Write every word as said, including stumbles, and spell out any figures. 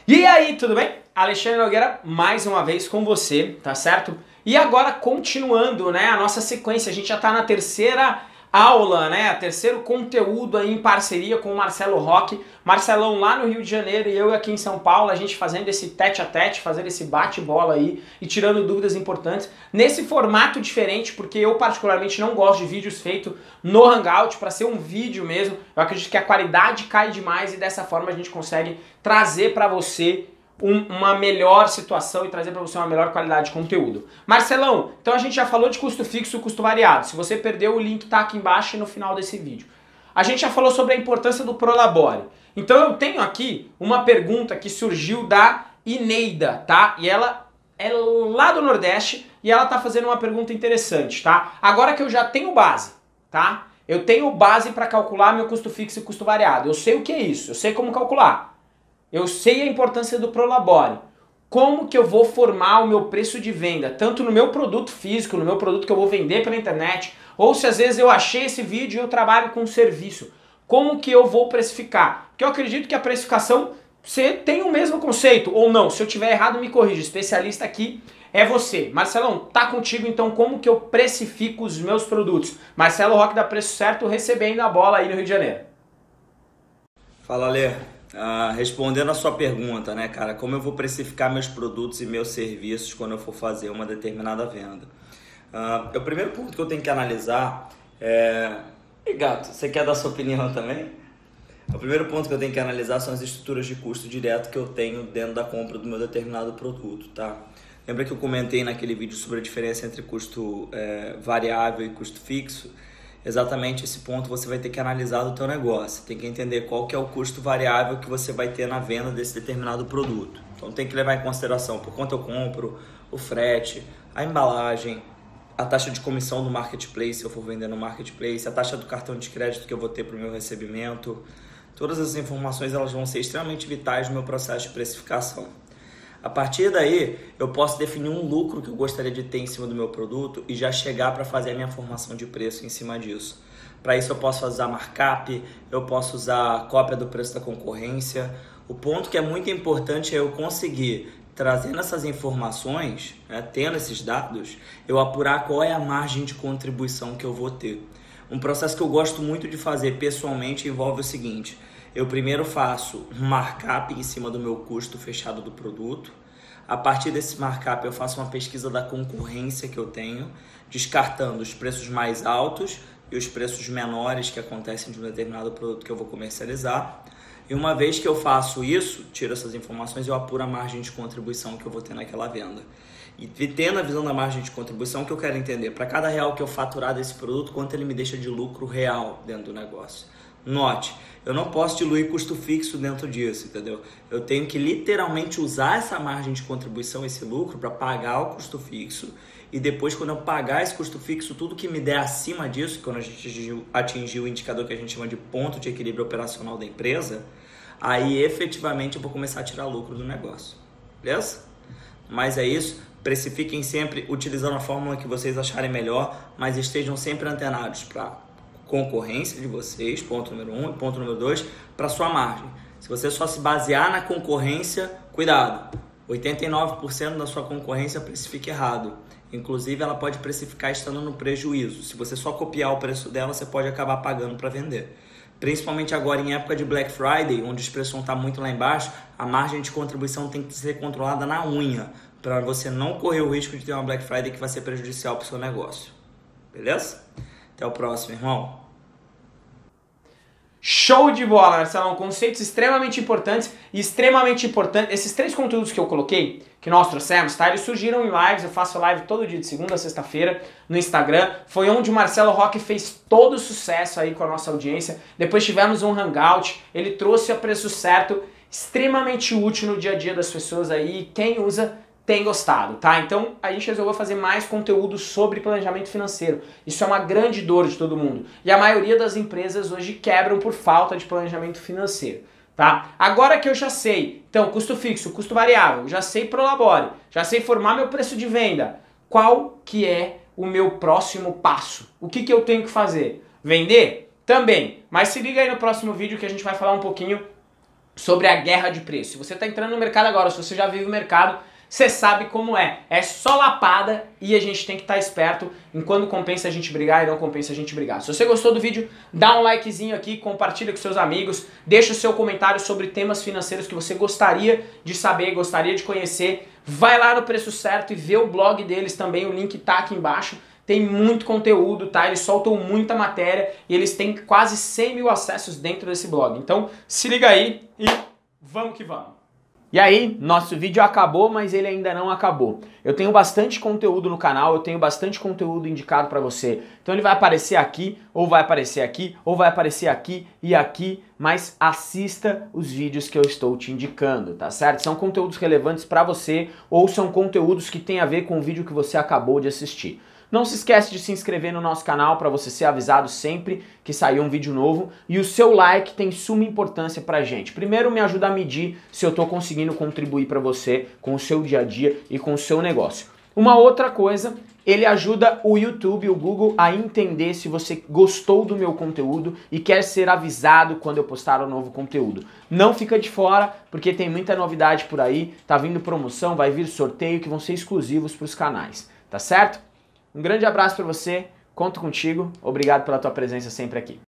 E aí, tudo bem? Alexandre Nogueira, mais uma vez com você, tá certo? E agora, continuando, né, a nossa sequência, a gente já tá na terceira aula, né, terceiro conteúdo aí em parceria com o Marcelo Roque. Marcelão lá no Rio de Janeiro e eu aqui em São Paulo, a gente fazendo esse tete a tete, fazendo esse bate-bola aí e tirando dúvidas importantes nesse formato diferente, porque eu particularmente não gosto de vídeos feitos no Hangout, para ser um vídeo mesmo. Eu acredito que a qualidade cai demais e dessa forma a gente consegue trazer para você Um, uma melhor situação e trazer para você uma melhor qualidade de conteúdo. Marcelão, então a gente já falou de custo fixo e custo variado. Se você perdeu, o link tá aqui embaixo e no final desse vídeo. A gente já falou sobre a importância do Prolabore. Então eu tenho aqui uma pergunta que surgiu da Ineida, tá? E ela é lá do Nordeste e ela tá fazendo uma pergunta interessante, tá? Agora que eu já tenho base, tá? Eu tenho base para calcular meu custo fixo e custo variado. Eu sei o que é isso, eu sei como calcular. Eu sei a importância do Prolabore. Como que eu vou formar o meu preço de venda, tanto no meu produto físico, no meu produto que eu vou vender pela internet, ou se às vezes eu achei esse vídeo e eu trabalho com serviço. Como que eu vou precificar? Porque eu acredito que a precificação, você tem o mesmo conceito, ou não. Se eu tiver errado, me corrija. O especialista aqui é você. Marcelão, tá contigo, então como que eu precifico os meus produtos? Marcelo Roque da Preço Certo, recebendo a bola aí no Rio de Janeiro. Fala, Lê. Uh, respondendo a sua pergunta, né, cara, como eu vou precificar meus produtos e meus serviços quando eu for fazer uma determinada venda? Uh, o primeiro ponto que eu tenho que analisar é... E gato, você quer dar sua opinião também? O primeiro ponto que eu tenho que analisar são as estruturas de custo direto que eu tenho dentro da compra do meu determinado produto, tá? Lembra que eu comentei naquele vídeo sobre a diferença entre custo é, variável e custo fixo? Exatamente esse ponto você vai ter que analisar do teu negócio. Tem que entender qual que é o custo variável que você vai ter na venda desse determinado produto. Então tem que levar em consideração por quanto eu compro, o frete, a embalagem, a taxa de comissão do marketplace, se eu for vender no marketplace, a taxa do cartão de crédito que eu vou ter para o meu recebimento. Todas essas informações elas vão ser extremamente vitais no meu processo de precificação. A partir daí, eu posso definir um lucro que eu gostaria de ter em cima do meu produto e já chegar para fazer a minha formação de preço em cima disso. Para isso eu posso usar markup, eu posso usar cópia do preço da concorrência. O ponto que é muito importante é eu conseguir, trazendo essas informações, né, tendo esses dados, eu apurar qual é a margem de contribuição que eu vou ter. Um processo que eu gosto muito de fazer pessoalmente envolve o seguinte: eu primeiro faço um markup em cima do meu custo fechado do produto. A partir desse markup eu faço uma pesquisa da concorrência que eu tenho, descartando os preços mais altos e os preços menores que acontecem de um determinado produto que eu vou comercializar. E uma vez que eu faço isso, tiro essas informações, eu apuro a margem de contribuição que eu vou ter naquela venda. E tendo a visão da margem de contribuição, o que eu quero entender? Para cada real que eu faturar desse produto, quanto ele me deixa de lucro real dentro do negócio. Note, eu não posso diluir custo fixo dentro disso, entendeu? Eu tenho que literalmente usar essa margem de contribuição, esse lucro, para pagar o custo fixo. E depois, quando eu pagar esse custo fixo, tudo que me der acima disso, quando a gente atingir, atingir o indicador que a gente chama de ponto de equilíbrio operacional da empresa, aí efetivamente eu vou começar a tirar lucro do negócio. Beleza? Mas é isso. Precifiquem sempre utilizando a fórmula que vocês acharem melhor, mas estejam sempre antenados para concorrência de vocês, ponto número um, e ponto número dois, para sua margem. Se você só se basear na concorrência, cuidado, oitenta e nove por cento da sua concorrência precifica errado. Inclusive, ela pode precificar estando no prejuízo. Se você só copiar o preço dela, você pode acabar pagando para vender. Principalmente agora em época de Black Friday, onde os preços vão estar muito lá embaixo, a margem de contribuição tem que ser controlada na unha, para você não correr o risco de ter uma Black Friday que vai ser prejudicial para o seu negócio. Beleza? Até o próximo, irmão. Show de bola, Marcelão. Conceitos extremamente importantes e extremamente importantes. Esses três conteúdos que eu coloquei, que nós trouxemos, tá? Eles surgiram em lives. Eu faço live todo dia de segunda a sexta-feira no Instagram. Foi onde o Marcelo Roque fez todo o sucesso aí com a nossa audiência. Depois tivemos um Hangout. Ele trouxe a Preço Certo, extremamente útil no dia a dia das pessoas aí. Quem usa tem gostado, tá? Então a gente resolveu fazer mais conteúdo sobre planejamento financeiro. Isso é uma grande dor de todo mundo. E a maioria das empresas hoje quebram por falta de planejamento financeiro, tá? Agora que eu já sei, então, custo fixo, custo variável, já sei Prolabore, já sei formar meu preço de venda, qual que é o meu próximo passo? O que que eu tenho que fazer? Vender? Também. Mas se liga aí no próximo vídeo que a gente vai falar um pouquinho sobre a guerra de preço. Se você está entrando no mercado agora, se você já vive o mercado, você sabe como é. É só lapada e a gente tem que estar esperto em quando compensa a gente brigar e não compensa a gente brigar. Se você gostou do vídeo, dá um likezinho aqui, compartilha com seus amigos, deixa o seu comentário sobre temas financeiros que você gostaria de saber, gostaria de conhecer. Vai lá no Preço Certo e vê o blog deles também, o link tá aqui embaixo. Tem muito conteúdo, tá? Eles soltam muita matéria e eles têm quase cem mil acessos dentro desse blog. Então se liga aí e vamos que vamos. E aí, nosso vídeo acabou, mas ele ainda não acabou. Eu tenho bastante conteúdo no canal, eu tenho bastante conteúdo indicado para você. Então ele vai aparecer aqui, ou vai aparecer aqui, ou vai aparecer aqui e aqui, mas assista os vídeos que eu estou te indicando, tá certo? São conteúdos relevantes para você, ou são conteúdos que têm a ver com o vídeo que você acabou de assistir. Não se esquece de se inscrever no nosso canal para você ser avisado sempre que sair um vídeo novo. E o seu like tem suma importância pra gente. Primeiro, me ajuda a medir se eu estou conseguindo contribuir para você com o seu dia a dia e com o seu negócio. Uma outra coisa, ele ajuda o YouTube, o Google, a entender se você gostou do meu conteúdo e quer ser avisado quando eu postar um novo conteúdo. Não fica de fora, porque tem muita novidade por aí, tá vindo promoção, vai vir sorteio que vão ser exclusivos para os canais, tá certo? Um grande abraço para você, conto contigo, obrigado pela tua presença sempre aqui.